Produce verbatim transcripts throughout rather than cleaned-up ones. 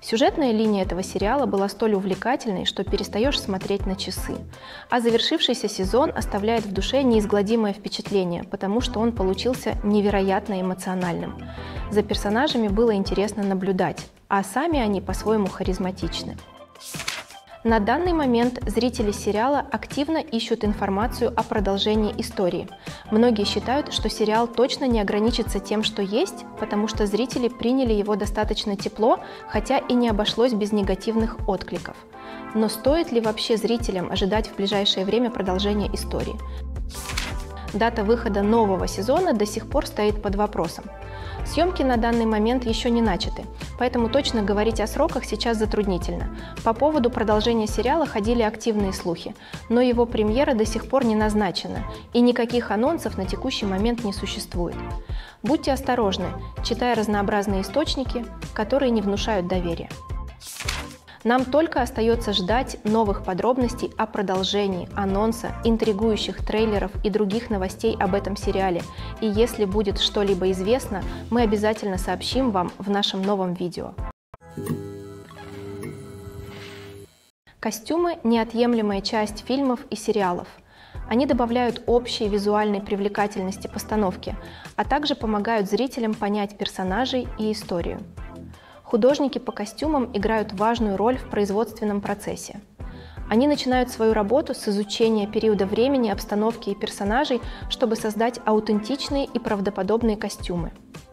Сюжетная линия этого сериала была столь увлекательной, что перестаешь смотреть на часы. А завершившийся сезон оставляет в душе неизгладимое впечатление, потому что он получился невероятно эмоциональным. За персонажами было интересно наблюдать, а сами они по-своему харизматичны. На данный момент зрители сериала активно ищут информацию о продолжении истории. Многие считают, что сериал точно не ограничится тем, что есть, потому что зрители приняли его достаточно тепло, хотя и не обошлось без негативных откликов. Но стоит ли вообще зрителям ожидать в ближайшее время продолжения истории? Дата выхода нового сезона до сих пор стоит под вопросом. Съемки на данный момент еще не начаты, поэтому точно говорить о сроках сейчас затруднительно. По поводу продолжения сериала ходили активные слухи, но его премьера до сих пор не назначена, и никаких анонсов на текущий момент не существует. Будьте осторожны, читая разнообразные источники, которые не внушают доверия. Нам только остается ждать новых подробностей о продолжении, анонса, интригующих трейлеров и других новостей об этом сериале. И если будет что-либо известно, мы обязательно сообщим вам в нашем новом видео. Костюмы – неотъемлемая часть фильмов и сериалов. Они добавляют общей визуальной привлекательности постановки, а также помогают зрителям понять персонажей и историю. Художники по костюмам играют важную роль в производственном процессе. Они начинают свою работу с изучения периода времени, обстановки и персонажей, чтобы создать аутентичные и правдоподобные костюмы.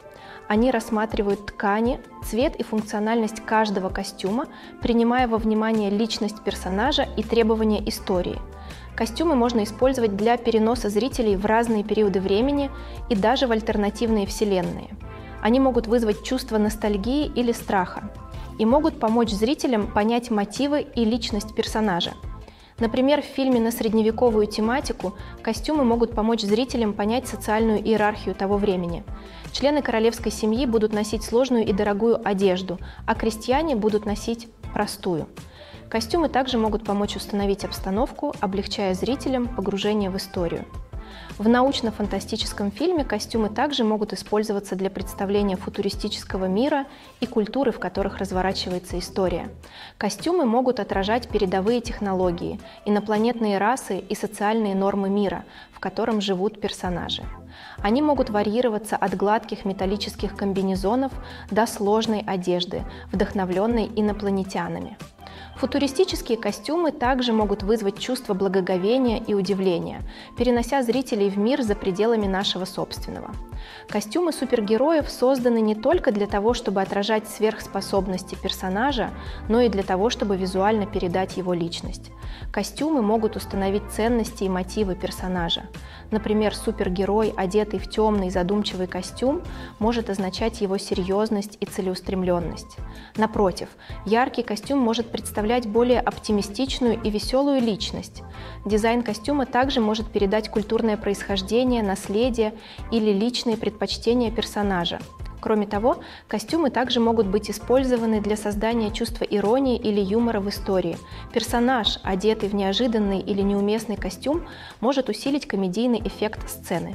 Они рассматривают ткани, цвет и функциональность каждого костюма, принимая во внимание личность персонажа и требования истории. Костюмы можно использовать для переноса зрителей в разные периоды времени и даже в альтернативные вселенные. Они могут вызвать чувство ностальгии или страха и могут помочь зрителям понять мотивы и личность персонажа. Например, в фильме на средневековую тематику костюмы могут помочь зрителям понять социальную иерархию того времени. Члены королевской семьи будут носить сложную и дорогую одежду, а крестьяне будут носить простую. Костюмы также могут помочь установить обстановку, облегчая зрителям погружение в историю. В научно-фантастическом фильме костюмы также могут использоваться для представления футуристического мира и культуры, в которых разворачивается история. Костюмы могут отражать передовые технологии, инопланетные расы и социальные нормы мира, в котором живут персонажи. Они могут варьироваться от гладких металлических комбинезонов до сложной одежды, вдохновленной инопланетянами. Футуристические костюмы также могут вызвать чувство благоговения и удивления, перенося зрителей в мир за пределами нашего собственного. Костюмы супергероев созданы не только для того, чтобы отражать сверхспособности персонажа, но и для того, чтобы визуально передать его личность. Костюмы могут установить ценности и мотивы персонажа. Например, супергерой, одетый в темный задумчивый костюм, может означать его серьезность и целеустремленность. Напротив, яркий костюм может представлять более оптимистичную и веселую личность. Дизайн костюма также может передать культурное происхождение, наследие или личные предпочтения персонажа. Кроме того, костюмы также могут быть использованы для создания чувства иронии или юмора в истории. Персонаж, одетый в неожиданный или неуместный костюм, может усилить комедийный эффект сцены.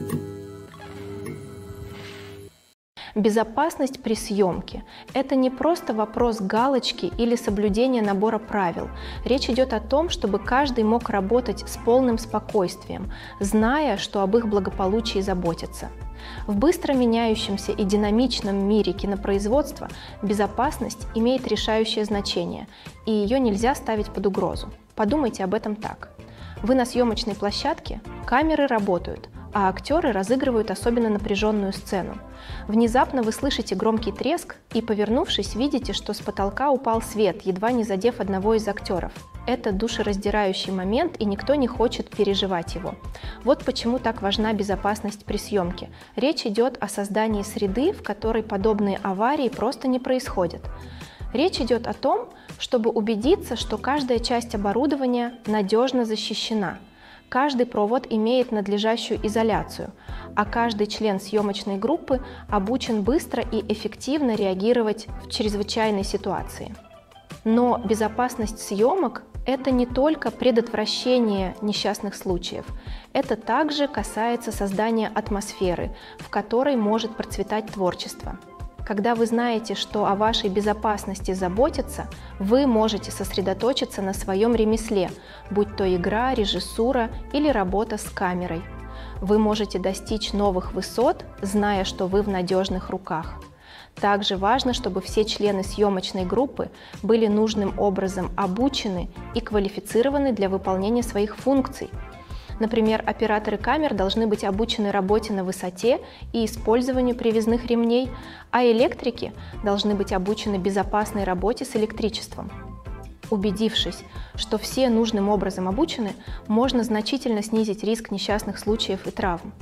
Безопасность при съемке – это не просто вопрос галочки или соблюдения набора правил. Речь идет о том, чтобы каждый мог работать с полным спокойствием, зная, что об их благополучии заботятся. В быстро меняющемся и динамичном мире кинопроизводства безопасность имеет решающее значение, и ее нельзя ставить под угрозу. Подумайте об этом так. Вы на съемочной площадке, камеры работают, а актеры разыгрывают особенно напряженную сцену. Внезапно вы слышите громкий треск и, повернувшись, видите, что с потолка упал свет, едва не задев одного из актеров. Это душераздирающий момент, и никто не хочет переживать его. Вот почему так важна безопасность при съемке. Речь идет о создании среды, в которой подобные аварии просто не происходят. Речь идет о том, чтобы убедиться, что каждая часть оборудования надежно защищена. Каждый провод имеет надлежащую изоляцию, а каждый член съемочной группы обучен быстро и эффективно реагировать в чрезвычайной ситуации. Но безопасность съемок – это не только предотвращение несчастных случаев. Это также касается создания атмосферы, в которой может процветать творчество. Когда вы знаете, что о вашей безопасности заботятся, вы можете сосредоточиться на своем ремесле, будь то игра, режиссура или работа с камерой. Вы можете достичь новых высот, зная, что вы в надежных руках. Также важно, чтобы все члены съемочной группы были нужным образом обучены и квалифицированы для выполнения своих функций. Например, операторы камер должны быть обучены работе на высоте и использованию привязных ремней, а электрики должны быть обучены безопасной работе с электричеством. Убедившись, что все нужным образом обучены, можно значительно снизить риск несчастных случаев и травм.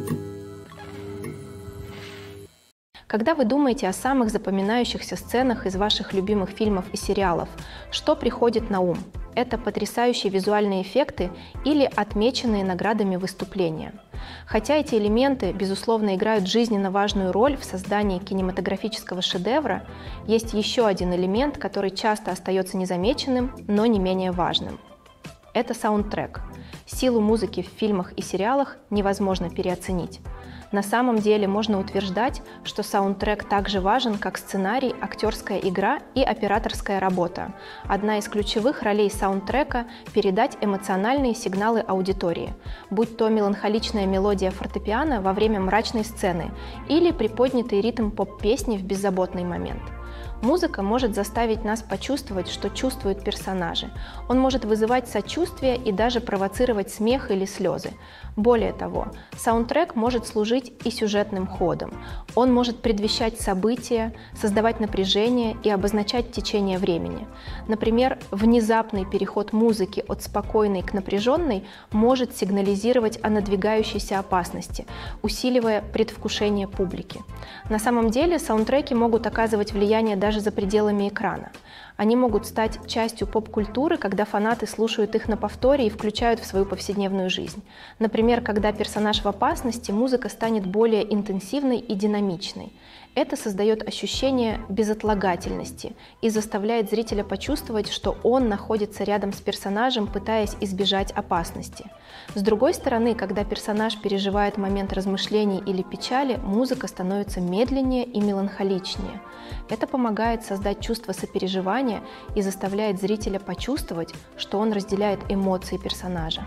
Когда вы думаете о самых запоминающихся сценах из ваших любимых фильмов и сериалов, что приходит на ум? Это потрясающие визуальные эффекты или отмеченные наградами выступления. Хотя эти элементы, безусловно, играют жизненно важную роль в создании кинематографического шедевра, есть еще один элемент, который часто остается незамеченным, но не менее важным. Это саундтрек. Силу музыки в фильмах и сериалах невозможно переоценить. На самом деле можно утверждать, что саундтрек так же важен, как сценарий, актерская игра и операторская работа. Одна из ключевых ролей саундтрека – передать эмоциональные сигналы аудитории, будь то меланхоличная мелодия фортепиано во время мрачной сцены или приподнятый ритм поп-песни в беззаботный момент. Музыка может заставить нас почувствовать, что чувствуют персонажи. Он может вызывать сочувствие и даже провоцировать смех или слезы. Более того, саундтрек может служить и сюжетным ходом. Он может предвещать события, создавать напряжение и обозначать течение времени. Например, внезапный переход музыки от спокойной к напряженной может сигнализировать о надвигающейся опасности, усиливая предвкушение публики. На самом деле саундтреки могут оказывать влияние даже даже за пределами экрана. Они могут стать частью поп-культуры, когда фанаты слушают их на повторе и включают в свою повседневную жизнь. Например, когда персонаж в опасности, музыка станет более интенсивной и динамичной. Это создает ощущение безотлагательности и заставляет зрителя почувствовать, что он находится рядом с персонажем, пытаясь избежать опасности. С другой стороны, когда персонаж переживает момент размышлений или печали, музыка становится медленнее и меланхоличнее. Это помогает создать чувство сопереживания и заставляет зрителя почувствовать, что он разделяет эмоции персонажа.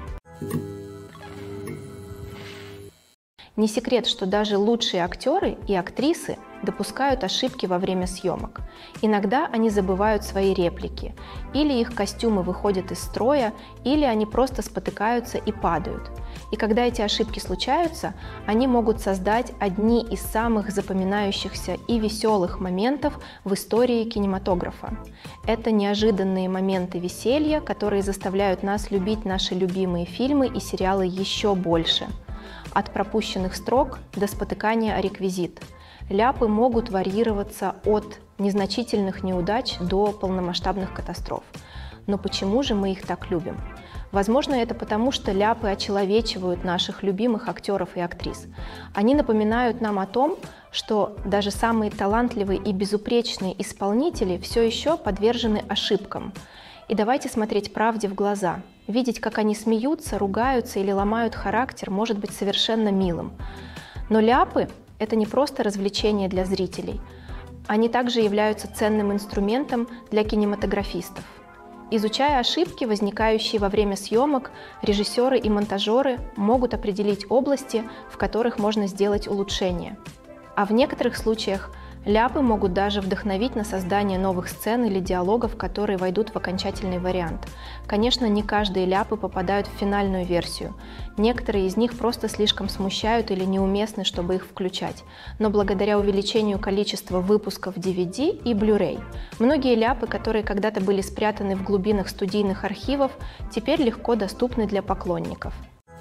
Не секрет, что даже лучшие актеры и актрисы допускают ошибки во время съемок. Иногда они забывают свои реплики, или их костюмы выходят из строя, или они просто спотыкаются и падают. И когда эти ошибки случаются, они могут создать одни из самых запоминающихся и веселых моментов в истории кинематографа. Это неожиданные моменты веселья, которые заставляют нас любить наши любимые фильмы и сериалы еще больше. От пропущенных строк до спотыкания о реквизит. Ляпы могут варьироваться от незначительных неудач до полномасштабных катастроф. Но почему же мы их так любим? Возможно, это потому, что ляпы очеловечивают наших любимых актеров и актрис. Они напоминают нам о том, что даже самые талантливые и безупречные исполнители все еще подвержены ошибкам. И давайте смотреть правде в глаза. Видеть, как они смеются, ругаются или ломают характер, может быть совершенно милым. Но ляпы – это не просто развлечение для зрителей. Они также являются ценным инструментом для кинематографистов. Изучая ошибки, возникающие во время съемок, режиссеры и монтажеры могут определить области, в которых можно сделать улучшения. А в некоторых случаях ляпы могут даже вдохновить на создание новых сцен или диалогов, которые войдут в окончательный вариант. Конечно, не каждые ляпы попадают в финальную версию. Некоторые из них просто слишком смущают или неуместны, чтобы их включать. Но благодаря увеличению количества выпусков ди ви ди и Blu-ray, многие ляпы, которые когда-то были спрятаны в глубинах студийных архивов, теперь легко доступны для поклонников.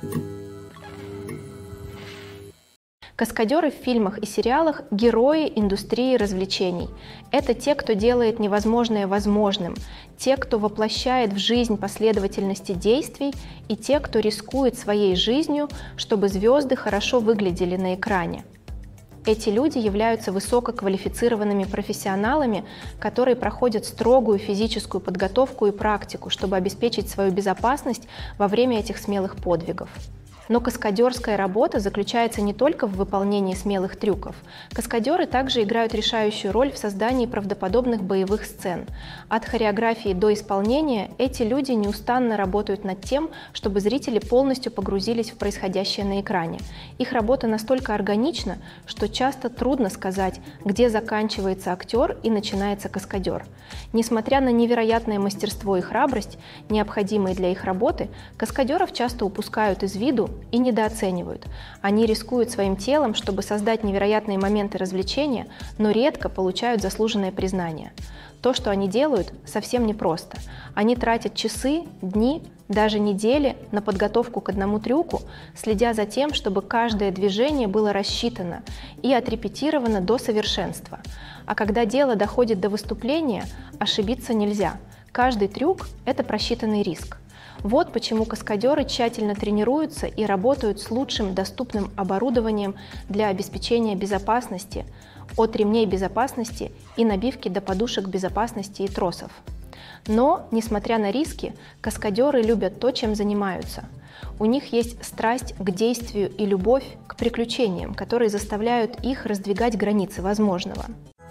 Каскадеры в фильмах и сериалах – герои индустрии развлечений. Это те, кто делает невозможное возможным, те, кто воплощает в жизнь последовательности действий, и те, кто рискует своей жизнью, чтобы звезды хорошо выглядели на экране. Эти люди являются высококвалифицированными профессионалами, которые проходят строгую физическую подготовку и практику, чтобы обеспечить свою безопасность во время этих смелых подвигов. Но каскадерская работа заключается не только в выполнении смелых трюков. Каскадеры также играют решающую роль в создании правдоподобных боевых сцен. От хореографии до исполнения эти люди неустанно работают над тем, чтобы зрители полностью погрузились в происходящее на экране. Их работа настолько органична, что часто трудно сказать, где заканчивается актер и начинается каскадер. Несмотря на невероятное мастерство и храбрость, необходимые для их работы, каскадеров часто упускают из виду и недооценивают. Они рискуют своим телом, чтобы создать невероятные моменты развлечения, но редко получают заслуженное признание. То, что они делают, совсем непросто. Они тратят часы, дни, даже недели на подготовку к одному трюку, следя за тем, чтобы каждое движение было рассчитано и отрепетировано до совершенства. А когда дело доходит до выступления, ошибиться нельзя. Каждый трюк – это просчитанный риск. Вот почему каскадеры тщательно тренируются и работают с лучшим доступным оборудованием для обеспечения безопасности, от ремней безопасности и набивки до подушек безопасности и тросов. Но, несмотря на риски, каскадеры любят то, чем занимаются. У них есть страсть к действию и любовь к приключениям, которые заставляют их раздвигать границы возможного.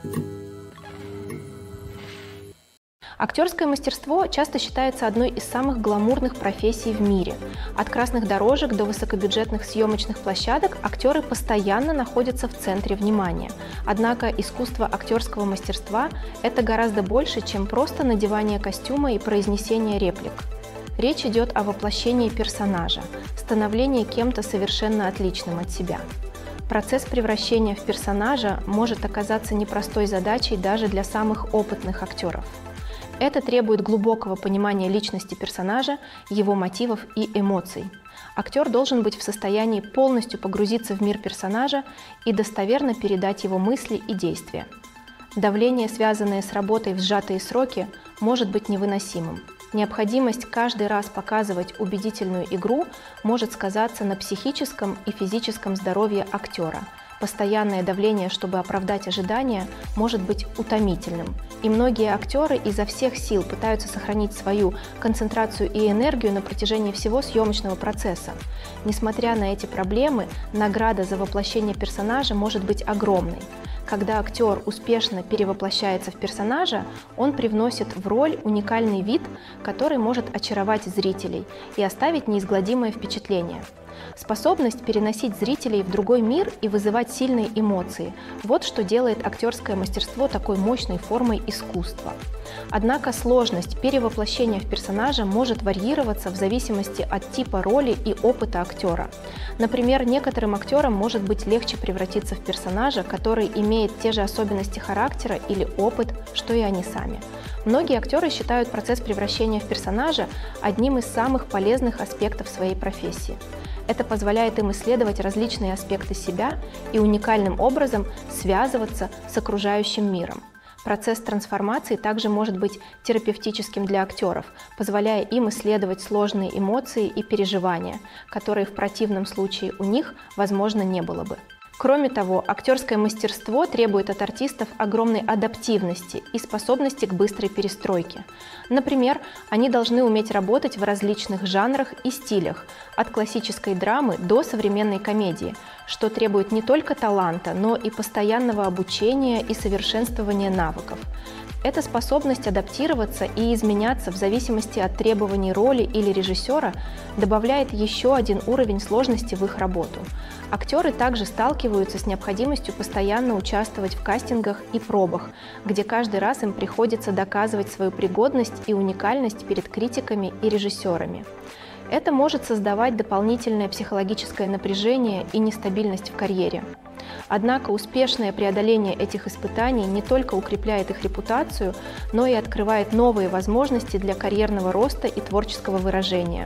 Актерское мастерство часто считается одной из самых гламурных профессий в мире. От красных дорожек до высокобюджетных съемочных площадок актеры постоянно находятся в центре внимания. Однако искусство актерского мастерства – это гораздо больше, чем просто надевание костюма и произнесение реплик. Речь идет о воплощении персонажа, становлении кем-то совершенно отличным от себя. Процесс превращения в персонажа может оказаться непростой задачей даже для самых опытных актеров. Это требует глубокого понимания личности персонажа, его мотивов и эмоций. Актер должен быть в состоянии полностью погрузиться в мир персонажа и достоверно передать его мысли и действия. Давление, связанное с работой в сжатые сроки, может быть невыносимым. Необходимость каждый раз показывать убедительную игру может сказаться на психическом и физическом здоровье актера. Постоянное давление, чтобы оправдать ожидания, может быть утомительным. И многие актеры изо всех сил пытаются сохранить свою концентрацию и энергию на протяжении всего съемочного процесса. Несмотря на эти проблемы, награда за воплощение персонажа может быть огромной. Когда актер успешно перевоплощается в персонажа, он привносит в роль уникальный вид, который может очаровать зрителей и оставить неизгладимое впечатление. Способность переносить зрителей в другой мир и вызывать сильные эмоции – вот что делает актерское мастерство такой мощной формой искусства. Однако сложность перевоплощения в персонажа может варьироваться в зависимости от типа роли и опыта актера. Например, некоторым актерам может быть легче превратиться в персонажа, который имеет те же особенности характера или опыт, что и они сами. Многие актеры считают процесс превращения в персонажа одним из самых полезных аспектов своей профессии. Это позволяет им исследовать различные аспекты себя и уникальным образом связываться с окружающим миром. Процесс трансформации также может быть терапевтическим для актеров, позволяя им исследовать сложные эмоции и переживания, которые в противном случае у них, возможно, не было бы. Кроме того, актерское мастерство требует от артистов огромной адаптивности и способности к быстрой перестройке. Например, они должны уметь работать в различных жанрах и стилях, от классической драмы до современной комедии, что требует не только таланта, но и постоянного обучения и совершенствования навыков. Эта способность адаптироваться и изменяться в зависимости от требований роли или режиссера добавляет еще один уровень сложности в их работу. Актеры также сталкиваются с необходимостью постоянно участвовать в кастингах и пробах, где каждый раз им приходится доказывать свою пригодность и уникальность перед критиками и режиссерами. Это может создавать дополнительное психологическое напряжение и нестабильность в карьере. Однако успешное преодоление этих испытаний не только укрепляет их репутацию, но и открывает новые возможности для карьерного роста и творческого выражения.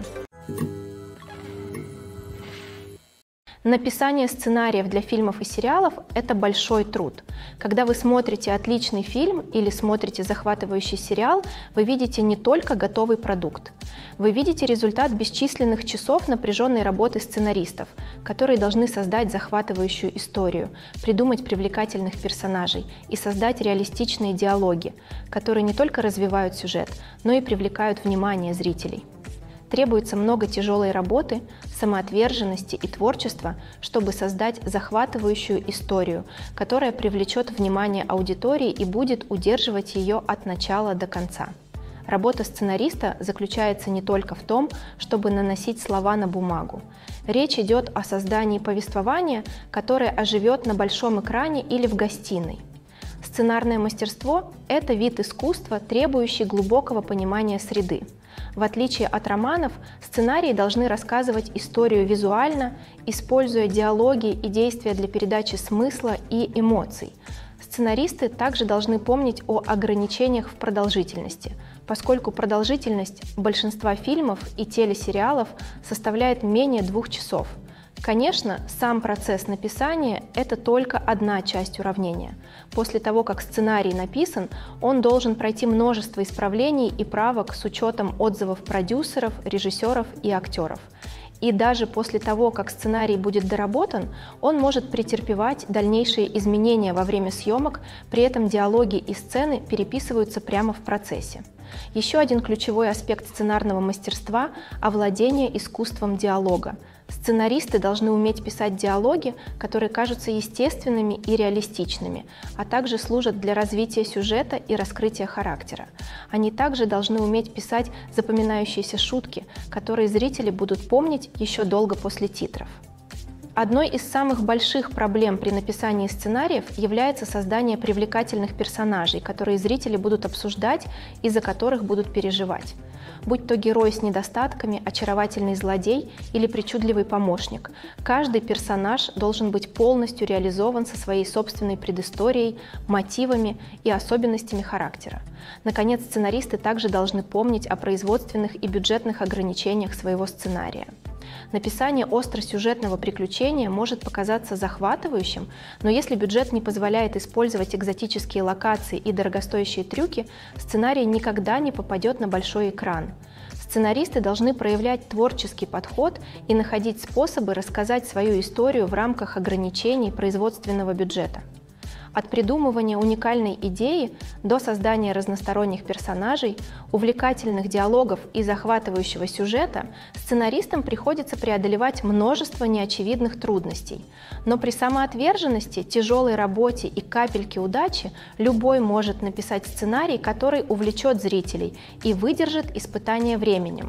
Написание сценариев для фильмов и сериалов – это большой труд. Когда вы смотрите отличный фильм или смотрите захватывающий сериал, вы видите не только готовый продукт. Вы видите результат бесчисленных часов напряженной работы сценаристов, которые должны создать захватывающую историю, придумать привлекательных персонажей и создать реалистичные диалоги, которые не только развивают сюжет, но и привлекают внимание зрителей. Требуется много тяжелой работы, самоотверженности и творчества, чтобы создать захватывающую историю, которая привлечет внимание аудитории и будет удерживать ее от начала до конца. Работа сценариста заключается не только в том, чтобы наносить слова на бумагу. Речь идет о создании повествования, которое оживет на большом экране или в гостиной. Сценарное мастерство – это вид искусства, требующий глубокого понимания среды. В отличие от романов, сценарии должны рассказывать историю визуально, используя диалоги и действия для передачи смысла и эмоций. Сценаристы также должны помнить о ограничениях в продолжительности, поскольку продолжительность большинства фильмов и телесериалов составляет менее двух часов. Конечно, сам процесс написания – это только одна часть уравнения. После того, как сценарий написан, он должен пройти множество исправлений и правок с учетом отзывов продюсеров, режиссеров и актеров. И даже после того, как сценарий будет доработан, он может претерпевать дальнейшие изменения во время съемок, при этом диалоги и сцены переписываются прямо в процессе. Еще один ключевой аспект сценарного мастерства – овладение искусством диалога. Сценаристы должны уметь писать диалоги, которые кажутся естественными и реалистичными, а также служат для развития сюжета и раскрытия характера. Они также должны уметь писать запоминающиеся шутки, которые зрители будут помнить еще долго после титров. Одной из самых больших проблем при написании сценариев является создание привлекательных персонажей, которые зрители будут обсуждать и за которых будут переживать. Будь то герой с недостатками, очаровательный злодей или причудливый помощник, каждый персонаж должен быть полностью реализован со своей собственной предысторией, мотивами и особенностями характера. Наконец, сценаристы также должны помнить о производственных и бюджетных ограничениях своего сценария. Написание остросюжетного приключения может показаться захватывающим, но если бюджет не позволяет использовать экзотические локации и дорогостоящие трюки, сценарий никогда не попадет на большой экран. Сценаристы должны проявлять творческий подход и находить способы рассказать свою историю в рамках ограничений производственного бюджета. От придумывания уникальной идеи до создания разносторонних персонажей, увлекательных диалогов и захватывающего сюжета сценаристам приходится преодолевать множество неочевидных трудностей. Но при самоотверженности, тяжелой работе и капельке удачи любой может написать сценарий, который увлечет зрителей и выдержит испытание временем.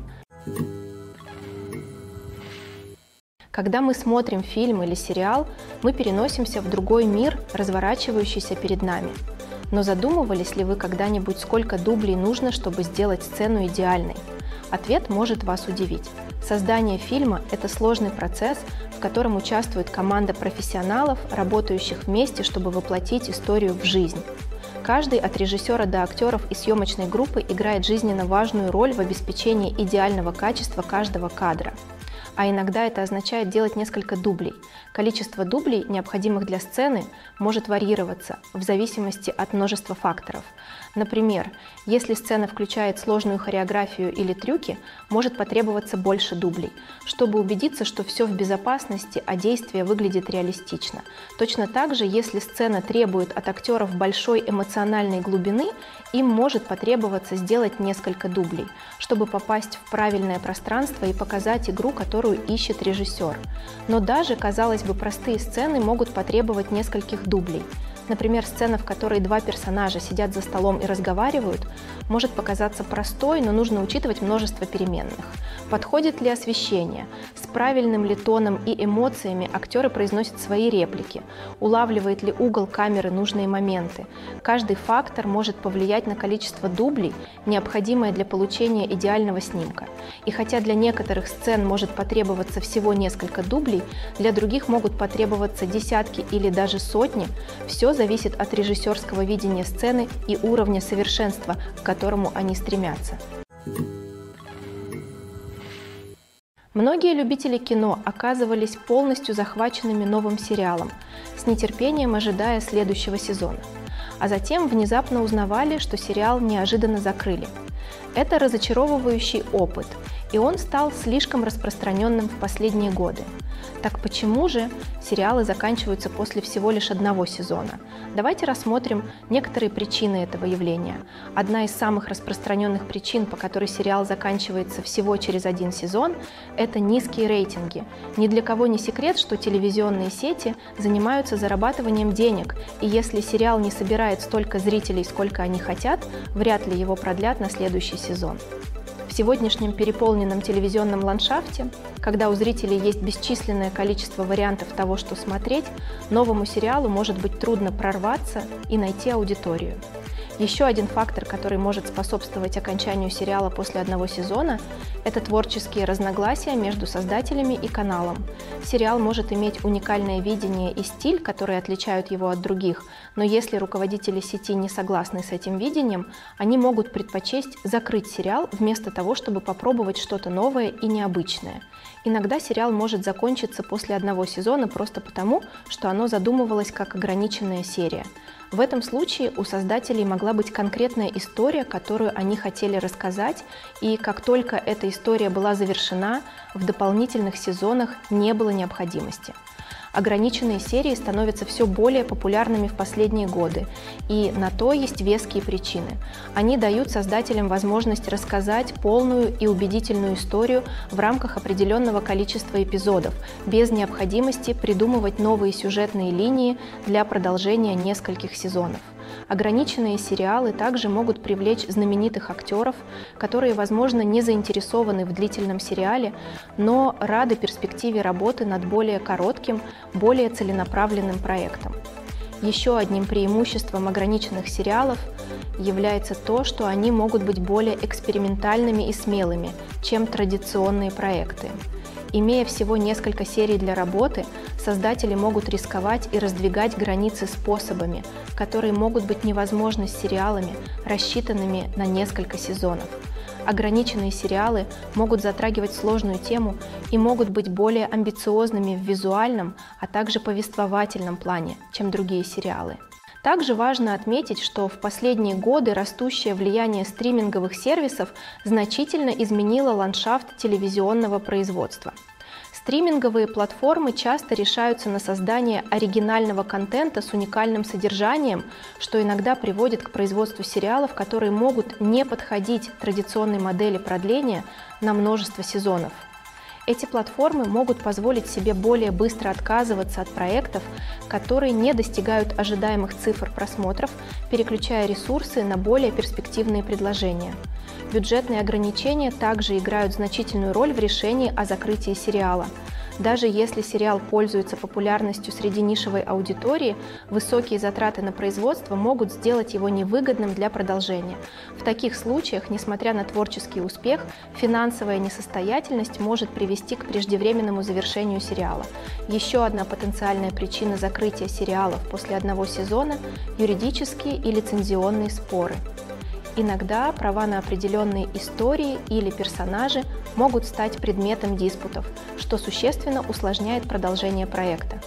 Когда мы смотрим фильм или сериал, мы переносимся в другой мир, разворачивающийся перед нами. Но задумывались ли вы когда-нибудь, сколько дублей нужно, чтобы сделать сцену идеальной? Ответ может вас удивить. Создание фильма – это сложный процесс, в котором участвует команда профессионалов, работающих вместе, чтобы воплотить историю в жизнь. Каждый от режиссера до актеров и съемочной группы играет жизненно важную роль в обеспечении идеального качества каждого кадра. А иногда это означает делать несколько дублей. Количество дублей, необходимых для сцены, может варьироваться в зависимости от множества факторов. Например, если сцена включает сложную хореографию или трюки, может потребоваться больше дублей, чтобы убедиться, что все в безопасности, а действие выглядит реалистично. Точно так же, если сцена требует от актеров большой эмоциональной глубины, им может потребоваться сделать несколько дублей, чтобы попасть в правильное пространство и показать игру, которую ищет режиссер. Но даже, казалось бы, простые сцены могут потребовать нескольких дублей. Например, сцена, в которой два персонажа сидят за столом и разговаривают, может показаться простой, но нужно учитывать множество переменных. Подходит ли освещение? С правильным ли тоном и эмоциями актеры произносят свои реплики? Улавливает ли угол камеры нужные моменты? Каждый фактор может повлиять на количество дублей, необходимое для получения идеального снимка. И хотя для некоторых сцен может потребоваться всего несколько дублей, для других могут потребоваться десятки или даже сотни, все зависит от режиссерского видения сцены и уровня совершенства, к которому они стремятся. Многие любители кино оказывались полностью захваченными новым сериалом, с нетерпением ожидая следующего сезона, а затем внезапно узнавали, что сериал неожиданно закрыли. Это разочаровывающий опыт, и он стал слишком распространенным в последние годы. Так почему же сериалы заканчиваются после всего лишь одного сезона? Давайте рассмотрим некоторые причины этого явления. Одна из самых распространенных причин, по которой сериал заканчивается всего через один сезон, это низкие рейтинги. Ни для кого не секрет, что телевизионные сети занимаются зарабатыванием денег, и если сериал не собирает столько зрителей, сколько они хотят, вряд ли его продлят на следующий сезон. В сегодняшнем переполненном телевизионном ландшафте, когда у зрителей есть бесчисленное количество вариантов того, что смотреть, новому сериалу может быть трудно прорваться и найти аудиторию. Еще один фактор, который может способствовать окончанию сериала после одного сезона, это творческие разногласия между создателями и каналом. Сериал может иметь уникальное видение и стиль, которые отличают его от других, но если руководители сети не согласны с этим видением, они могут предпочесть закрыть сериал вместо того, чтобы попробовать что-то новое и необычное. Иногда сериал может закончиться после одного сезона просто потому, что оно задумывалось как ограниченная серия. В этом случае у создателей могла быть конкретная история, которую они хотели рассказать, и как только эта история была завершена, в дополнительных сезонах не было необходимости. Ограниченные серии становятся все более популярными в последние годы, и на то есть веские причины. Они дают создателям возможность рассказать полную и убедительную историю в рамках определенного количества эпизодов, без необходимости придумывать новые сюжетные линии для продолжения нескольких сезонов. Ограниченные сериалы также могут привлечь знаменитых актеров, которые, возможно, не заинтересованы в длительном сериале, но рады перспективе работы над более коротким, более целенаправленным проектом. Еще одним преимуществом ограниченных сериалов является то, что они могут быть более экспериментальными и смелыми, чем традиционные проекты. Имея всего несколько серий для работы, создатели могут рисковать и раздвигать границы способами, которые могут быть невозможны с сериалами, рассчитанными на несколько сезонов. Ограниченные сериалы могут затрагивать сложную тему и могут быть более амбициозными в визуальном, а также повествовательном плане, чем другие сериалы. Также важно отметить, что в последние годы растущее влияние стриминговых сервисов значительно изменило ландшафт телевизионного производства. Стриминговые платформы часто решаются на создание оригинального контента с уникальным содержанием, что иногда приводит к производству сериалов, которые могут не подходить традиционной модели продления на множество сезонов. Эти платформы могут позволить себе более быстро отказываться от проектов, которые не достигают ожидаемых цифр просмотров, переключая ресурсы на более перспективные предложения. Бюджетные ограничения также играют значительную роль в решении о закрытии сериала. Даже если сериал пользуется популярностью среди нишевой аудитории, высокие затраты на производство могут сделать его невыгодным для продолжения. В таких случаях, несмотря на творческий успех, финансовая несостоятельность может привести к преждевременному завершению сериала. Еще одна потенциальная причина закрытия сериалов после одного сезона – юридические и лицензионные споры. Иногда права на определенные истории или персонажи могут стать предметом диспутов, что существенно усложняет продолжение проекта.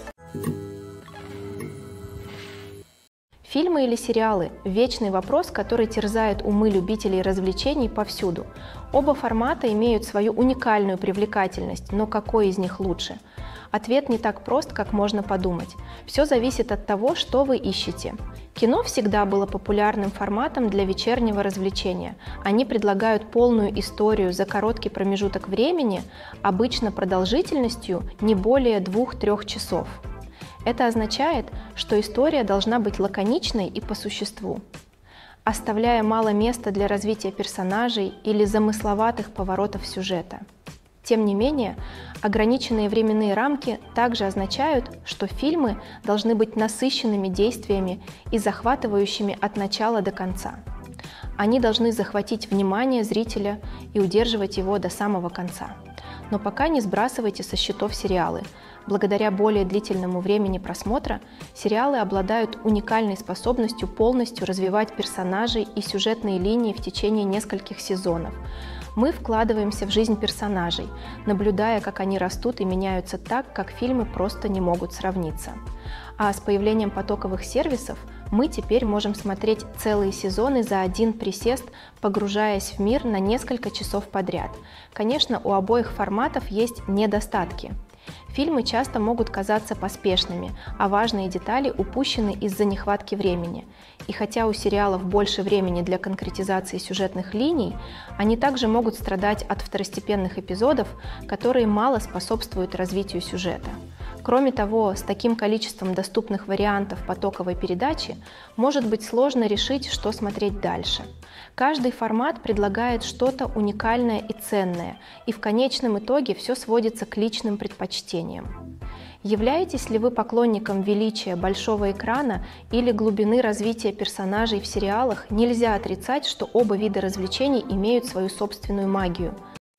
Фильмы или сериалы – вечный вопрос, который терзает умы любителей развлечений повсюду. Оба формата имеют свою уникальную привлекательность, но какой из них лучше? Ответ не так прост, как можно подумать. Все зависит от того, что вы ищете. Кино всегда было популярным форматом для вечернего развлечения. Они предлагают полную историю за короткий промежуток времени, обычно продолжительностью не более двух-трех часов. Это означает, что история должна быть лаконичной и по существу, оставляя мало места для развития персонажей или замысловатых поворотов сюжета. Тем не менее, ограниченные временные рамки также означают, что фильмы должны быть насыщенными действиями и захватывающими от начала до конца. Они должны захватить внимание зрителя и удерживать его до самого конца. Но пока не сбрасывайте со счетов сериалы. Благодаря более длительному времени просмотра, сериалы обладают уникальной способностью полностью развивать персонажей и сюжетные линии в течение нескольких сезонов. Мы вкладываемся в жизнь персонажей, наблюдая, как они растут и меняются так, как фильмы просто не могут сравниться. А с появлением потоковых сервисов Мы теперь можем смотреть целые сезоны за один присест, погружаясь в мир на несколько часов подряд. Конечно, у обоих форматов есть недостатки. Фильмы часто могут казаться поспешными, а важные детали упущены из-за нехватки времени. И хотя у сериалов больше времени для конкретизации сюжетных линий, они также могут страдать от второстепенных эпизодов, которые мало способствуют развитию сюжета. Кроме того, с таким количеством доступных вариантов потоковой передачи может быть сложно решить, что смотреть дальше. Каждый формат предлагает что-то уникальное и ценное, и в конечном итоге все сводится к личным предпочтениям. Являетесь ли вы поклонником величия большого экрана или глубины развития персонажей в сериалах, нельзя отрицать, что оба вида развлечений имеют свою собственную магию.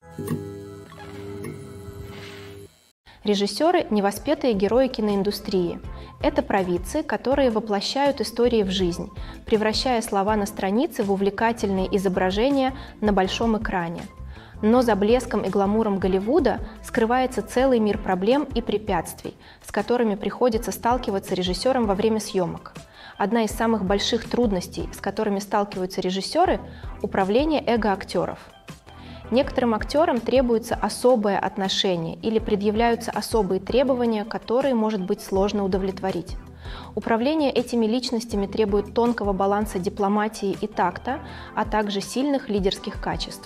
Режиссеры – невоспетые герои киноиндустрии. Это провидцы, которые воплощают истории в жизнь, превращая слова на странице в увлекательные изображения на большом экране. Но за блеском и гламуром Голливуда скрывается целый мир проблем и препятствий, с которыми приходится сталкиваться режиссерам во время съемок. Одна из самых больших трудностей, с которыми сталкиваются режиссеры – управление эго актеров. Некоторым актерам требуется особое отношение или предъявляются особые требования, которые может быть сложно удовлетворить. Управление этими личностями требует тонкого баланса дипломатии и такта, а также сильных лидерских качеств.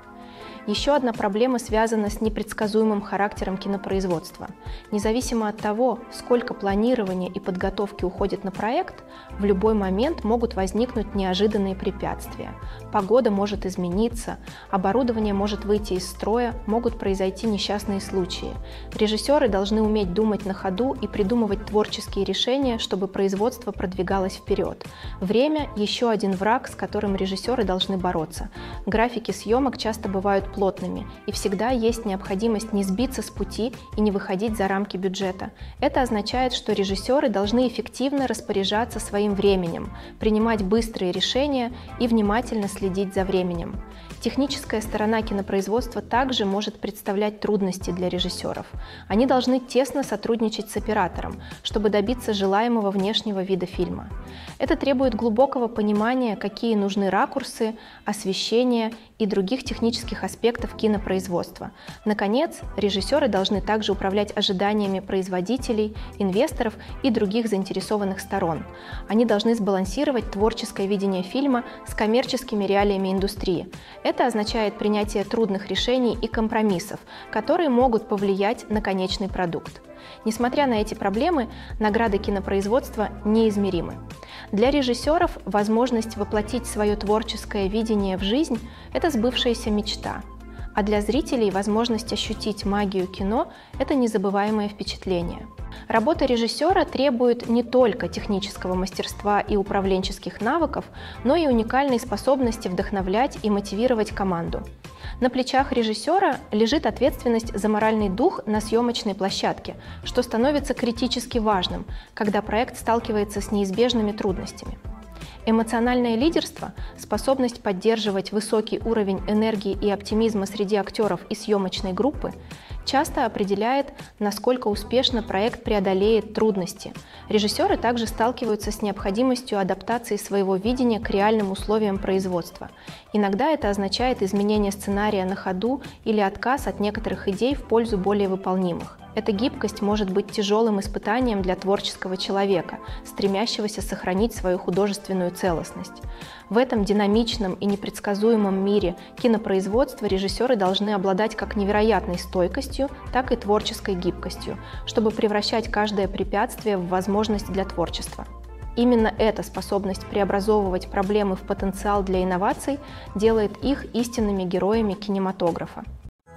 Еще одна проблема связана с непредсказуемым характером кинопроизводства. Независимо от того, сколько планирования и подготовки уходит на проект, в любой момент могут возникнуть неожиданные препятствия. Погода может измениться, оборудование может выйти из строя, могут произойти несчастные случаи. Режиссеры должны уметь думать на ходу и придумывать творческие решения, чтобы производство продвигалось вперед. Время – еще один враг, с которым режиссеры должны бороться. Графики съемок часто бывают плотными, и всегда есть необходимость не сбиться с пути и не выходить за рамки бюджета. Это означает, что режиссеры должны эффективно распоряжаться своим временем, принимать быстрые решения и внимательно следить за временем. Техническая сторона кинопроизводства также может представлять трудности для режиссеров. Они должны тесно сотрудничать с оператором, чтобы добиться желаемого внешнего вида фильма. Это требует глубокого понимания, какие нужны ракурсы, освещение и других технических аспектов кинопроизводства. Наконец, режиссеры должны также управлять ожиданиями производителей, инвесторов и других заинтересованных сторон. Они должны сбалансировать творческое видение фильма с коммерческими реалиями индустрии. Это означает принятие трудных решений и компромиссов, которые могут повлиять на конечный продукт. Несмотря на эти проблемы, награды кинопроизводства неизмеримы. Для режиссеров возможность воплотить свое творческое видение в жизнь – это сбывшаяся мечта. А для зрителей возможность ощутить магию кино – это незабываемое впечатление. Работа режиссера требует не только технического мастерства и управленческих навыков, но и уникальной способности вдохновлять и мотивировать команду. На плечах режиссера лежит ответственность за моральный дух на съемочной площадке, что становится критически важным, когда проект сталкивается с неизбежными трудностями. Эмоциональное лидерство, способность поддерживать высокий уровень энергии и оптимизма среди актеров и съемочной группы, часто определяет, насколько успешно проект преодолеет трудности. Режиссеры также сталкиваются с необходимостью адаптации своего видения к реальным условиям производства. Иногда это означает изменение сценария на ходу или отказ от некоторых идей в пользу более выполнимых. Эта гибкость может быть тяжелым испытанием для творческого человека, стремящегося сохранить свою художественную целостность. В этом динамичном и непредсказуемом мире кинопроизводства режиссеры должны обладать как невероятной стойкостью, так и творческой гибкостью, чтобы превращать каждое препятствие в возможность для творчества. Именно эта способность преобразовывать проблемы в потенциал для инноваций делает их истинными героями кинематографа.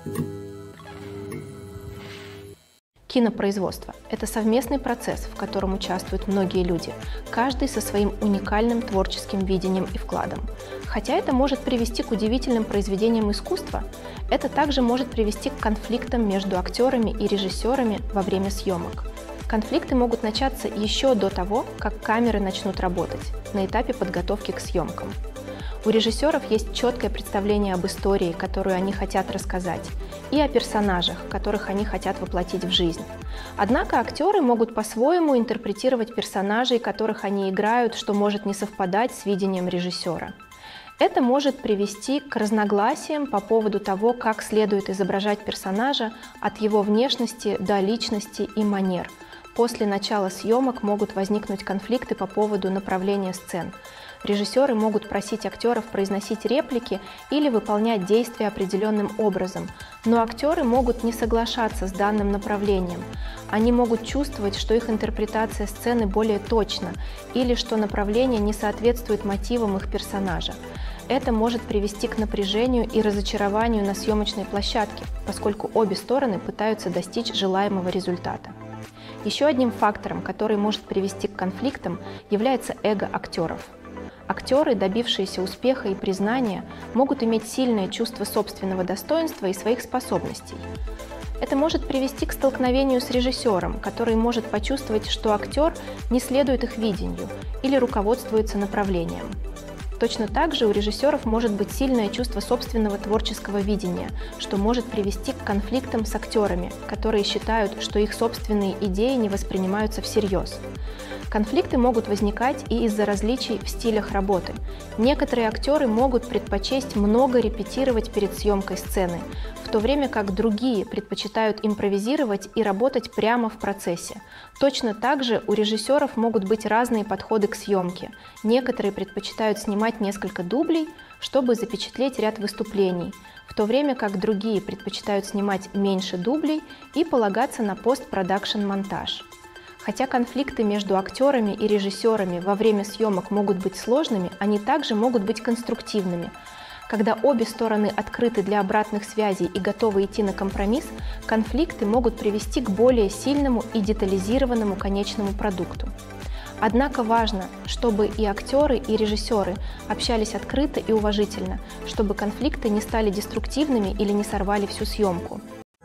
Кинопроизводство – это совместный процесс, в котором участвуют многие люди, каждый со своим уникальным творческим видением и вкладом. Хотя это может привести к удивительным произведениям искусства, это также может привести к конфликтам между актерами и режиссерами во время съемок. Конфликты могут начаться еще до того, как камеры начнут работать, на этапе подготовки к съемкам. У режиссеров есть четкое представление об истории, которую они хотят рассказать, и о персонажах, которых они хотят воплотить в жизнь. Однако актеры могут по-своему интерпретировать персонажей, которых они играют, что может не совпадать с видением режиссера. Это может привести к разногласиям по поводу того, как следует изображать персонажа от его внешности до личности и манер. После начала съемок могут возникнуть конфликты по поводу направления сцен. Режиссеры могут просить актеров произносить реплики или выполнять действия определенным образом, но актеры могут не соглашаться с данным направлением. Они могут чувствовать, что их интерпретация сцены более точна или что направление не соответствует мотивам их персонажа. Это может привести к напряжению и разочарованию на съемочной площадке, поскольку обе стороны пытаются достичь желаемого результата. Еще одним фактором, который может привести к конфликтам, является эго актеров. Актеры, добившиеся успеха и признания, могут иметь сильное чувство собственного достоинства и своих способностей. Это может привести к столкновению с режиссером, который может почувствовать, что актер не следует их видению или руководствуется направлением. Точно так же у режиссеров может быть сильное чувство собственного творческого видения, что может привести к конфликтам с актерами, которые считают, что их собственные идеи не воспринимаются всерьез. Конфликты могут возникать и из-за различий в стилях работы. Некоторые актеры могут предпочесть много репетировать перед съемкой сцены, в то время как другие предпочитают импровизировать и работать прямо в процессе. Точно так же у режиссеров могут быть разные подходы к съемке. Некоторые предпочитают снимать несколько дублей, чтобы запечатлеть ряд выступлений, в то время как другие предпочитают снимать меньше дублей и полагаться на постпродакшн-монтаж. Хотя конфликты между актерами и режиссерами во время съемок могут быть сложными, они также могут быть конструктивными. Когда обе стороны открыты для обратных связей и готовы идти на компромисс, конфликты могут привести к более сильному и детализированному конечному продукту. Однако важно, чтобы и актеры, и режиссеры общались открыто и уважительно, чтобы конфликты не стали деструктивными или не сорвали всю съемку.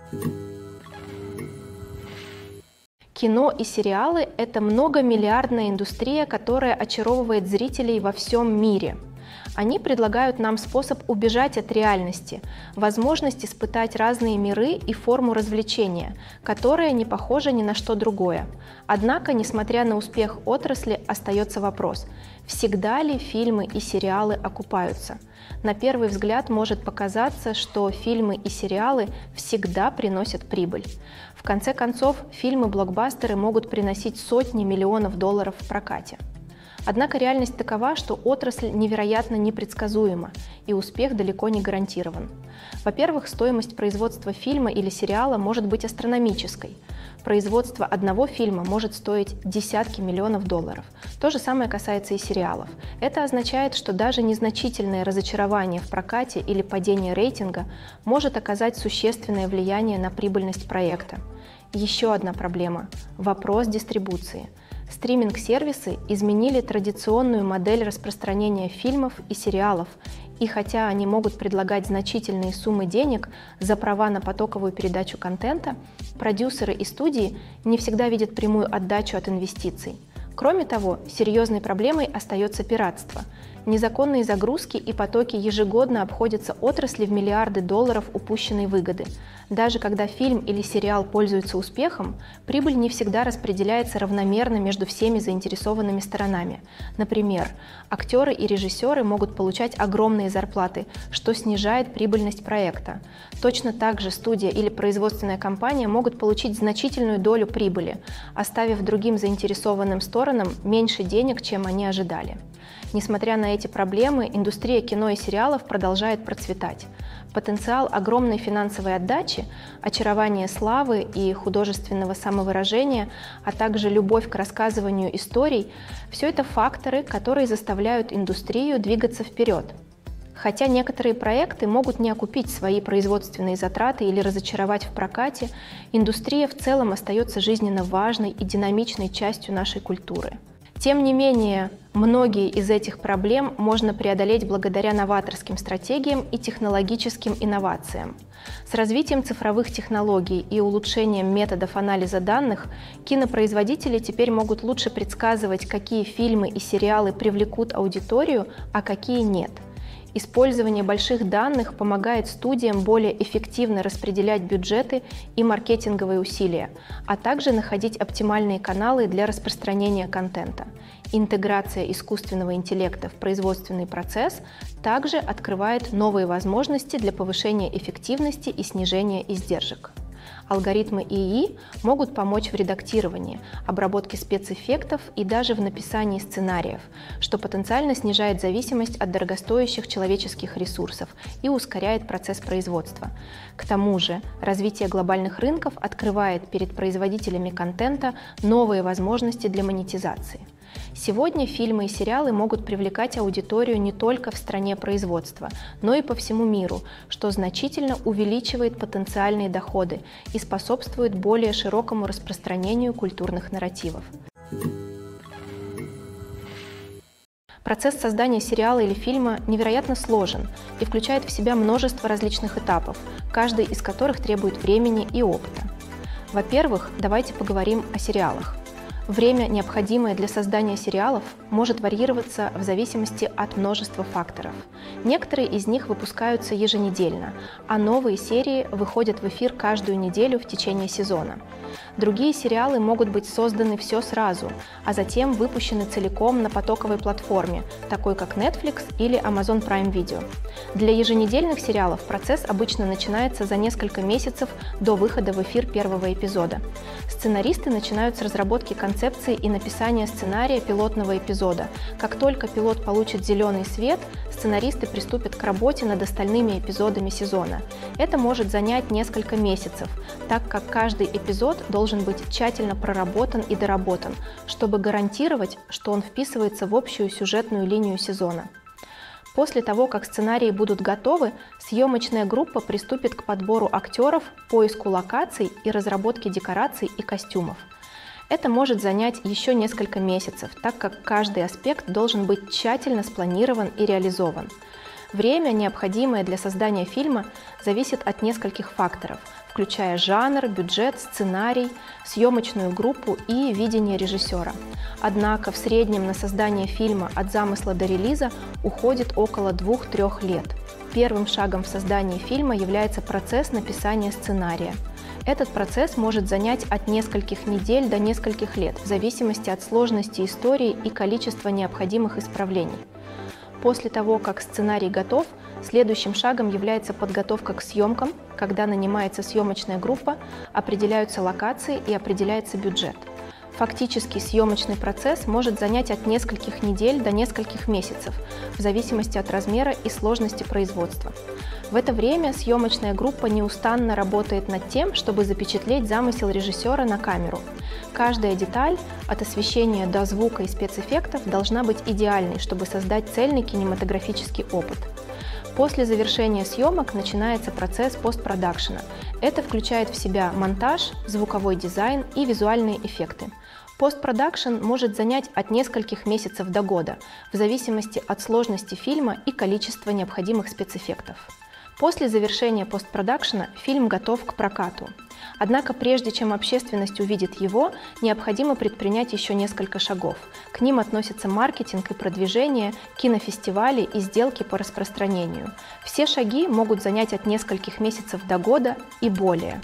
Кино и сериалы – это многомиллиардная индустрия, которая очаровывает зрителей во всем мире. Они предлагают нам способ убежать от реальности, возможность испытать разные миры и форму развлечения, которая не похожа ни на что другое. Однако, несмотря на успех отрасли, остается вопрос: всегда ли фильмы и сериалы окупаются? На первый взгляд может показаться, что фильмы и сериалы всегда приносят прибыль. В конце концов, фильмы-блокбастеры могут приносить сотни миллионов долларов в прокате. Однако реальность такова, что отрасль невероятно непредсказуема, и успех далеко не гарантирован. Во-первых, стоимость производства фильма или сериала может быть астрономической. Производство одного фильма может стоить десятки миллионов долларов. То же самое касается и сериалов. Это означает, что даже незначительное разочарование в прокате или падение рейтинга может оказать существенное влияние на прибыльность проекта. Еще одна проблема – вопрос дистрибуции. Стриминг-сервисы изменили традиционную модель распространения фильмов и сериалов, и хотя они могут предлагать значительные суммы денег за права на потоковую передачу контента, продюсеры и студии не всегда видят прямую отдачу от инвестиций. Кроме того, серьезной проблемой остается пиратство. Незаконные загрузки и потоки ежегодно обходятся отрасли в миллиарды долларов упущенной выгоды. Даже когда фильм или сериал пользуются успехом, прибыль не всегда распределяется равномерно между всеми заинтересованными сторонами. Например, актеры и режиссеры могут получать огромные зарплаты, что снижает прибыльность проекта. Точно так же студия или производственная компания могут получить значительную долю прибыли, оставив другим заинтересованным сторонам меньше денег, чем они ожидали. Несмотря на эти проблемы, индустрия кино и сериалов продолжает процветать. Потенциал огромной финансовой отдачи, очарование славы и художественного самовыражения, а также любовь к рассказыванию историй – все это факторы, которые заставляют индустрию двигаться вперед. Хотя некоторые проекты могут не окупить свои производственные затраты или разочаровать в прокате, индустрия в целом остается жизненно важной и динамичной частью нашей культуры. Тем не менее, многие из этих проблем можно преодолеть благодаря новаторским стратегиям и технологическим инновациям. С развитием цифровых технологий и улучшением методов анализа данных кинопроизводители теперь могут лучше предсказывать, какие фильмы и сериалы привлекут аудиторию, а какие нет. Использование больших данных помогает студиям более эффективно распределять бюджеты и маркетинговые усилия, а также находить оптимальные каналы для распространения контента. Интеграция искусственного интеллекта в производственный процесс также открывает новые возможности для повышения эффективности и снижения издержек. Алгоритмы ИИ могут помочь в редактировании, обработке спецэффектов и даже в написании сценариев, что потенциально снижает зависимость от дорогостоящих человеческих ресурсов и ускоряет процесс производства. К тому же, развитие глобальных рынков открывает перед производителями контента новые возможности для монетизации. Сегодня фильмы и сериалы могут привлекать аудиторию не только в стране производства, но и по всему миру, что значительно увеличивает потенциальные доходы и способствует более широкому распространению культурных нарративов. Процесс создания сериала или фильма невероятно сложен и включает в себя множество различных этапов, каждый из которых требует времени и опыта. Во-первых, давайте поговорим о сериалах. Время, необходимое для создания сериалов, может варьироваться в зависимости от множества факторов. Некоторые из них выпускаются еженедельно, а новые серии выходят в эфир каждую неделю в течение сезона. Другие сериалы могут быть созданы все сразу, а затем выпущены целиком на потоковой платформе, такой как Netflix или Amazon Prime Video. Для еженедельных сериалов процесс обычно начинается за несколько месяцев до выхода в эфир первого эпизода. Сценаристы начинают с разработки концепции и написания сценария пилотного эпизода. Как только пилот получит зеленый свет, сценаристы приступят к работе над остальными эпизодами сезона. Это может занять несколько месяцев, так как каждый эпизод должен быть тщательно проработан и доработан, чтобы гарантировать, что он вписывается в общую сюжетную линию сезона. После того, как сценарии будут готовы, съемочная группа приступит к подбору актеров, поиску локаций и разработке декораций и костюмов. Это может занять еще несколько месяцев, так как каждый аспект должен быть тщательно спланирован и реализован. Время, необходимое для создания фильма, зависит от нескольких факторов, включая жанр, бюджет, сценарий, съемочную группу и видение режиссера. Однако в среднем на создание фильма от замысла до релиза уходит около двух-трех лет. Первым шагом в создании фильма является процесс написания сценария. Этот процесс может занять от нескольких недель до нескольких лет, в зависимости от сложности истории и количества необходимых исправлений. После того, как сценарий готов, следующим шагом является подготовка к съемкам, когда нанимается съемочная группа, определяются локации и определяется бюджет. Фактически съемочный процесс может занять от нескольких недель до нескольких месяцев, в зависимости от размера и сложности производства. В это время съемочная группа неустанно работает над тем, чтобы запечатлеть замысел режиссера на камеру. Каждая деталь, от освещения до звука и спецэффектов, должна быть идеальной, чтобы создать цельный кинематографический опыт. После завершения съемок начинается процесс постпродакшена. Это включает в себя монтаж, звуковой дизайн и визуальные эффекты. Постпродакшн может занять от нескольких месяцев до года, в зависимости от сложности фильма и количества необходимых спецэффектов. После завершения постпродакшена фильм готов к прокату. Однако прежде чем общественность увидит его, необходимо предпринять еще несколько шагов. К ним относятся маркетинг и продвижение, кинофестивали и сделки по распространению. Все шаги могут занять от нескольких месяцев до года и более.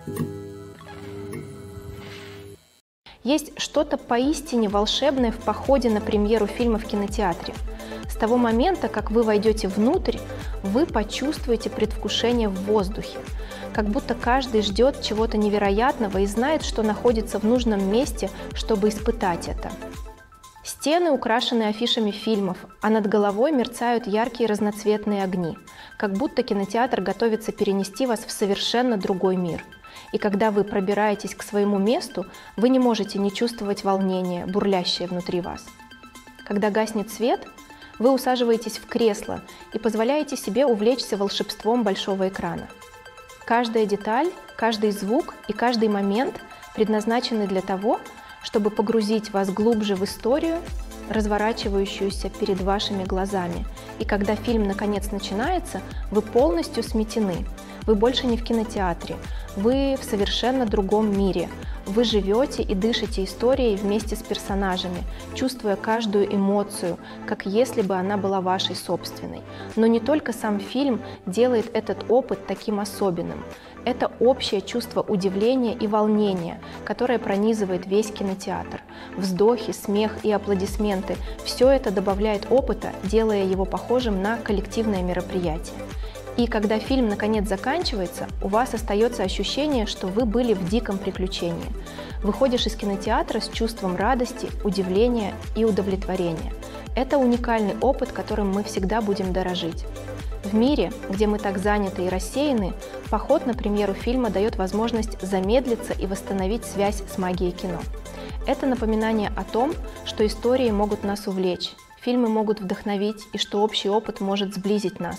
Есть что-то поистине волшебное в походе на премьеру фильма в кинотеатре. С того момента, как вы войдете внутрь, вы почувствуете предвкушение в воздухе, как будто каждый ждет чего-то невероятного и знает, что находится в нужном месте, чтобы испытать это. Стены украшены афишами фильмов, а над головой мерцают яркие разноцветные огни, как будто кинотеатр готовится перенести вас в совершенно другой мир. И когда вы пробираетесь к своему месту, вы не можете не чувствовать волнения, бурлящее внутри вас. Когда гаснет свет, вы усаживаетесь в кресло и позволяете себе увлечься волшебством большого экрана. Каждая деталь, каждый звук и каждый момент предназначены для того, чтобы погрузить вас глубже в историю, разворачивающуюся перед вашими глазами. И когда фильм наконец начинается, вы полностью сметены. Вы больше не в кинотеатре, вы в совершенно другом мире, Вы живете и дышите историей вместе с персонажами, чувствуя каждую эмоцию, как если бы она была вашей собственной. Но не только сам фильм делает этот опыт таким особенным. Это общее чувство удивления и волнения, которое пронизывает весь кинотеатр. Вздохи, смех и аплодисменты – все это добавляет опыта, делая его похожим на коллективное мероприятие. И когда фильм наконец заканчивается, у вас остается ощущение, что вы были в диком приключении. Выходишь из кинотеатра с чувством радости, удивления и удовлетворения. Это уникальный опыт, которым мы всегда будем дорожить. В мире, где мы так заняты и рассеяны, поход на премьеру фильма дает возможность замедлиться и восстановить связь с магией кино. Это напоминание о том, что истории могут нас увлечь, фильмы могут вдохновить и что общий опыт может сблизить нас.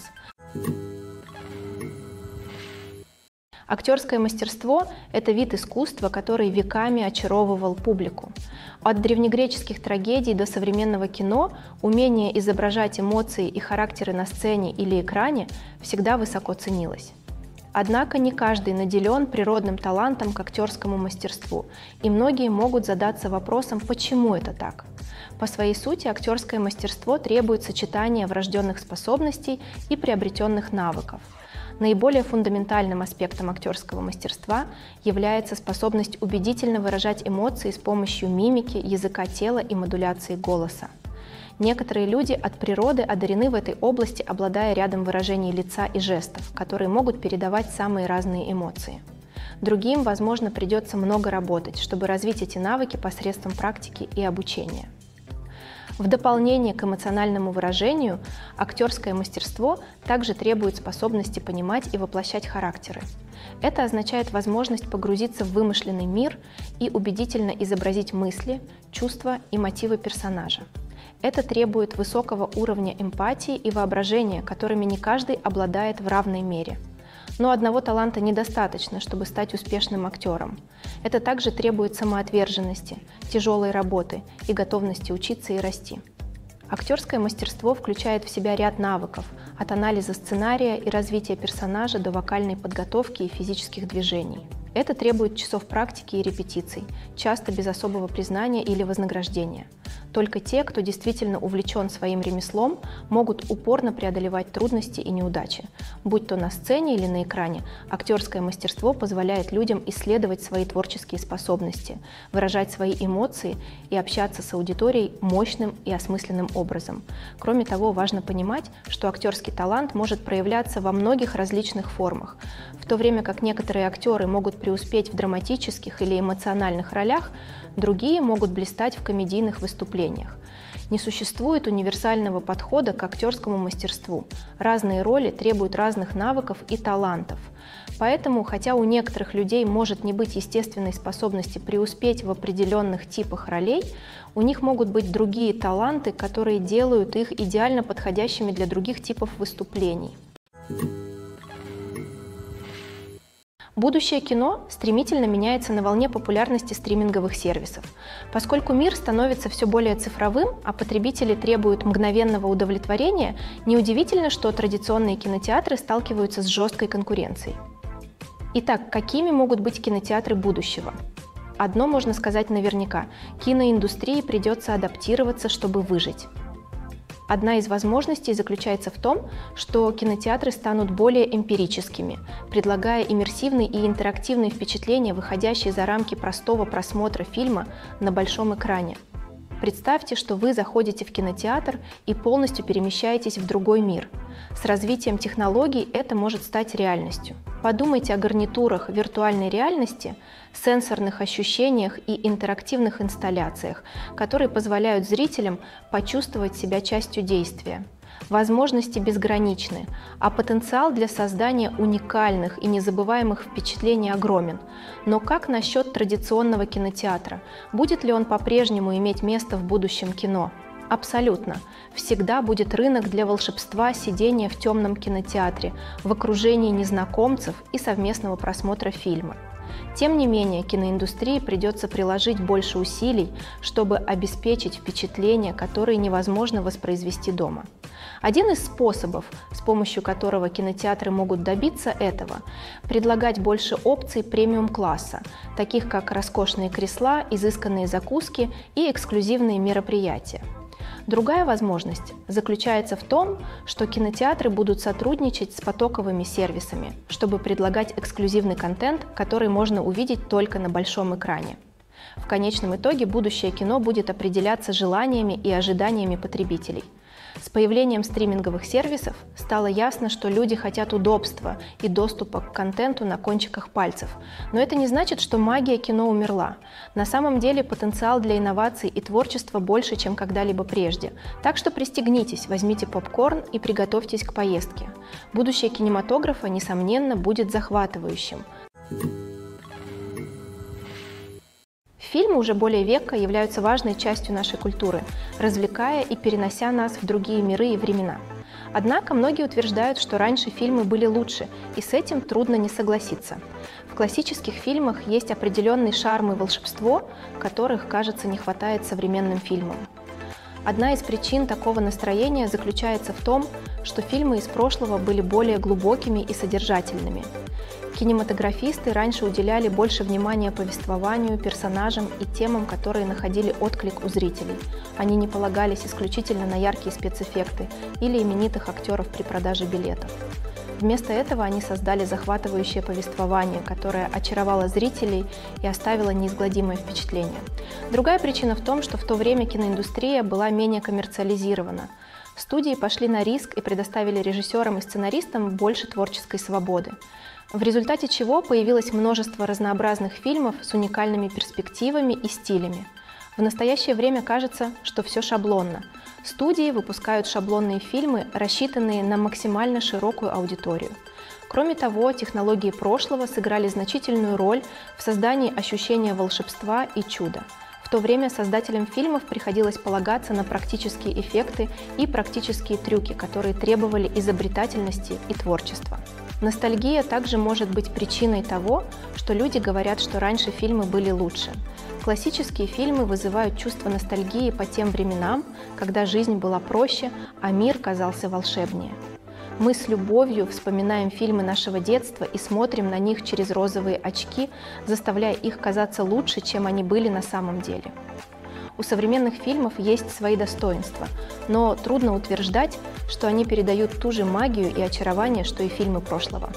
Актерское мастерство – это вид искусства, который веками очаровывал публику. От древнегреческих трагедий до современного кино умение изображать эмоции и характеры на сцене или экране всегда высоко ценилось. Однако не каждый наделен природным талантом к актерскому мастерству, и многие могут задаться вопросом, почему это так. По своей сути, актерское мастерство требует сочетания врожденных способностей и приобретенных навыков. Наиболее фундаментальным аспектом актерского мастерства является способность убедительно выражать эмоции с помощью мимики, языка тела и модуляции голоса. Некоторые люди от природы одарены в этой области, обладая рядом выражений лица и жестов, которые могут передавать самые разные эмоции. Другим, возможно, придется много работать, чтобы развить эти навыки посредством практики и обучения. В дополнение к эмоциональному выражению, актерское мастерство также требует способности понимать и воплощать характеры. Это означает возможность погрузиться в вымышленный мир и убедительно изобразить мысли, чувства и мотивы персонажа. Это требует высокого уровня эмпатии и воображения, которыми не каждый обладает в равной мере. Но одного таланта недостаточно, чтобы стать успешным актером. Это также требует самоотверженности, тяжелой работы и готовности учиться и расти. Актерское мастерство включает в себя ряд навыков, от анализа сценария и развития персонажа до вокальной подготовки и физических движений. Это требует часов практики и репетиций, часто без особого признания или вознаграждения. Только те, кто действительно увлечен своим ремеслом, могут упорно преодолевать трудности и неудачи. Будь то на сцене или на экране, актерское мастерство позволяет людям исследовать свои творческие способности, выражать свои эмоции и общаться с аудиторией мощным и осмысленным образом. Кроме того, важно понимать, что актерский талант может проявляться во многих различных формах. В то время как некоторые актеры могут преуспеть в драматических или эмоциональных ролях, другие могут блистать в комедийных выступлениях. Не существует универсального подхода к актерскому мастерству. Разные роли требуют разных навыков и талантов. Поэтому, хотя у некоторых людей может не быть естественной способности преуспеть в определенных типах ролей, у них могут быть другие таланты, которые делают их идеально подходящими для других типов выступлений. Будущее кино стремительно меняется на волне популярности стриминговых сервисов. Поскольку мир становится все более цифровым, а потребители требуют мгновенного удовлетворения, неудивительно, что традиционные кинотеатры сталкиваются с жесткой конкуренцией. Итак, какими могут быть кинотеатры будущего? Одно можно сказать наверняка – киноиндустрии придется адаптироваться, чтобы выжить. Одна из возможностей заключается в том, что кинотеатры станут более эмпирическими, предлагая иммерсивные и интерактивные впечатления, выходящие за рамки простого просмотра фильма на большом экране. Представьте, что вы заходите в кинотеатр и полностью перемещаетесь в другой мир. С развитием технологий это может стать реальностью. Подумайте о гарнитурах виртуальной реальности, сенсорных ощущениях и интерактивных инсталляциях, которые позволяют зрителям почувствовать себя частью действия. Возможности безграничны, а потенциал для создания уникальных и незабываемых впечатлений огромен. Но как насчет традиционного кинотеатра? Будет ли он по-прежнему иметь место в будущем кино? Абсолютно. Всегда будет рынок для волшебства сидения в темном кинотеатре, в окружении незнакомцев и совместного просмотра фильма. Тем не менее, киноиндустрии придется приложить больше усилий, чтобы обеспечить впечатления, которые невозможно воспроизвести дома. Один из способов, с помощью которого кинотеатры могут добиться этого, предлагать больше опций премиум-класса, таких как роскошные кресла, изысканные закуски и эксклюзивные мероприятия. Другая возможность заключается в том, что кинотеатры будут сотрудничать с потоковыми сервисами, чтобы предлагать эксклюзивный контент, который можно увидеть только на большом экране. В конечном итоге будущее кино будет определяться желаниями и ожиданиями потребителей. С появлением стриминговых сервисов стало ясно, что люди хотят удобства и доступа к контенту на кончиках пальцев. Но это не значит, что магия кино умерла. На самом деле потенциал для инноваций и творчества больше, чем когда-либо прежде. Так что пристегнитесь, возьмите попкорн и приготовьтесь к поездке. Будущее кинематографа, несомненно, будет захватывающим. Фильмы уже более века являются важной частью нашей культуры, развлекая и перенося нас в другие миры и времена. Однако многие утверждают, что раньше фильмы были лучше, и с этим трудно не согласиться. В классических фильмах есть определенный шарм и волшебство, которых, кажется, не хватает современным фильмам. Одна из причин такого настроения заключается в том, что фильмы из прошлого были более глубокими и содержательными. Кинематографисты раньше уделяли больше внимания повествованию, персонажам и темам, которые находили отклик у зрителей. Они не полагались исключительно на яркие спецэффекты или именитых актеров при продаже билетов. Вместо этого они создали захватывающее повествование, которое очаровало зрителей и оставило неизгладимое впечатление. Другая причина в том, что в то время киноиндустрия была менее коммерциализирована. Студии пошли на риск и предоставили режиссерам и сценаристам больше творческой свободы, в результате чего появилось множество разнообразных фильмов с уникальными перспективами и стилями. В настоящее время кажется, что все шаблонно. Студии выпускают шаблонные фильмы, рассчитанные на максимально широкую аудиторию. Кроме того, технологии прошлого сыграли значительную роль в создании ощущения волшебства и чуда. В то время создателям фильмов приходилось полагаться на практические эффекты и практические трюки, которые требовали изобретательности и творчества. Ностальгия также может быть причиной того, что люди говорят, что раньше фильмы были лучше. Классические фильмы вызывают чувство ностальгии по тем временам, когда жизнь была проще, а мир казался волшебнее. Мы с любовью вспоминаем фильмы нашего детства и смотрим на них через розовые очки, заставляя их казаться лучше, чем они были на самом деле. У современных фильмов есть свои достоинства, но трудно утверждать, что они передают ту же магию и очарование, что и фильмы прошлого.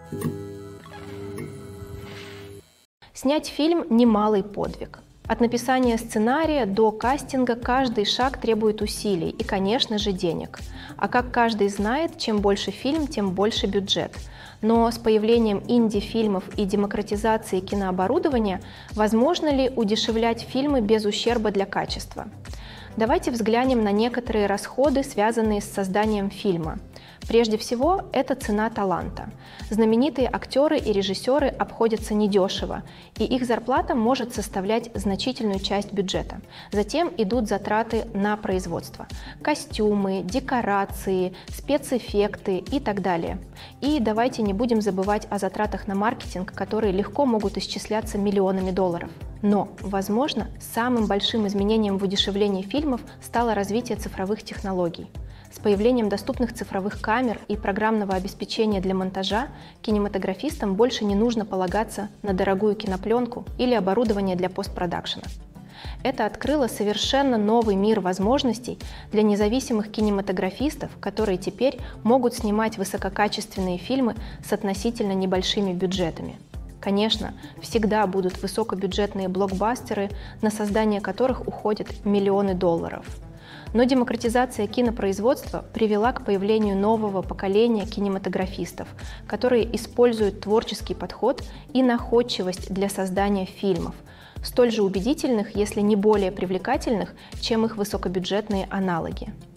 Снять фильм – немалый подвиг. От написания сценария до кастинга каждый шаг требует усилий и, конечно же, денег. А как каждый знает, чем больше фильм, тем больше бюджет. Но с появлением инди-фильмов и демократизацией кинооборудования возможно ли удешевлять фильмы без ущерба для качества? Давайте взглянем на некоторые расходы, связанные с созданием фильма. Прежде всего, это цена таланта. Знаменитые актеры и режиссеры обходятся недешево, и их зарплата может составлять значительную часть бюджета. Затем идут затраты на производство – костюмы, декорации, спецэффекты и так далее. И давайте не будем забывать о затратах на маркетинг, которые легко могут исчисляться миллионами долларов. Но, возможно, самым большим изменением в удешевлении фильмов стало развитие цифровых технологий. С появлением доступных цифровых камер и программного обеспечения для монтажа кинематографистам больше не нужно полагаться на дорогую кинопленку или оборудование для постпродакшена. Это открыло совершенно новый мир возможностей для независимых кинематографистов, которые теперь могут снимать высококачественные фильмы с относительно небольшими бюджетами. Конечно, всегда будут высокобюджетные блокбастеры, на создание которых уходят миллионы долларов. Но демократизация кинопроизводства привела к появлению нового поколения кинематографистов, которые используют творческий подход и находчивость для создания фильмов, столь же убедительных, если не более привлекательных, чем их высокобюджетные аналоги.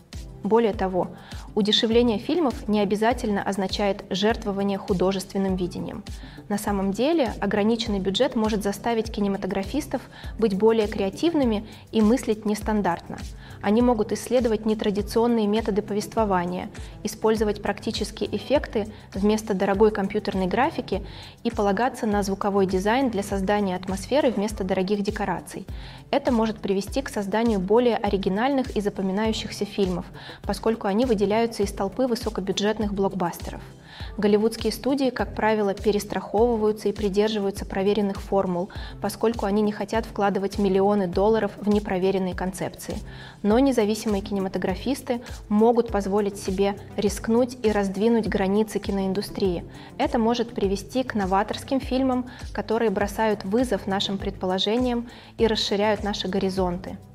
Более того, удешевление фильмов не обязательно означает жертвование художественным видением. На самом деле, ограниченный бюджет может заставить кинематографистов быть более креативными и мыслить нестандартно. Они могут исследовать нетрадиционные методы повествования, использовать практические эффекты вместо дорогой компьютерной графики и полагаться на звуковой дизайн для создания атмосферы вместо дорогих декораций. Это может привести к созданию более оригинальных и запоминающихся фильмов, поскольку они выделяются из толпы высокобюджетных блокбастеров. Голливудские студии, как правило, перестраховываются и придерживаются проверенных формул, поскольку они не хотят вкладывать миллионы долларов в непроверенные концепции. Но независимые кинематографисты могут позволить себе рискнуть и раздвинуть границы киноиндустрии. Это может привести к новаторским фильмам, которые бросают вызов нашим предположениям и расширяют наши горизонты.